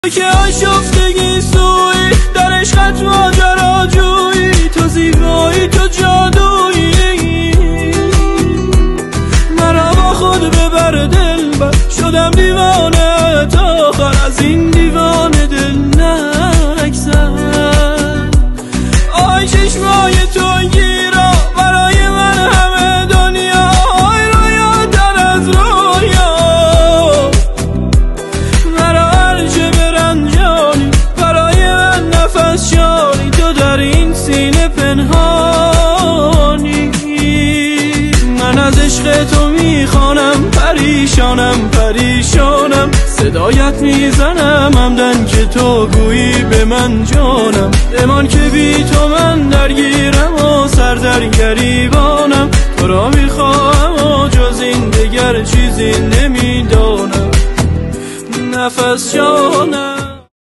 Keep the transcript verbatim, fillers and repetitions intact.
که آشفتگی سوی در عشقت ماجراجویی، تو زیبایی تو جادویی، مرا با خود ببر دلبر، شدم دیوانه تا آخر، از این دیوانه دل نگذر. آی چشمای تو گیرا برای من همه دنیا، آی رویا در از رویا، مرا هرچه برنجانی برای من نفس شانی، تو در این سینه پنهانی. من از عشق تو میخوانم، پریشانم پریشانم، صدایت میزنم همدن که تو گویی به من جانم، بمان که بی تو من درگیرم و سر در گریبانم، تو را میخواهم و جز این دگر چیزی نمیدانم، نفس جانم.